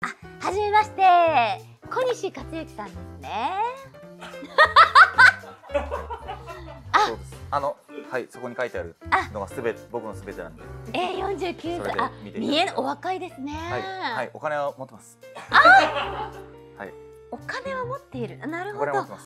はじめまして、小西克幸さんですね。 そうです。はい、そこに書いてあるのが僕のすべてなんで。 49歳。あ、お若いですね。 はい、お金は持ってます。 はい。 はい。 お金は持っている。なるほど。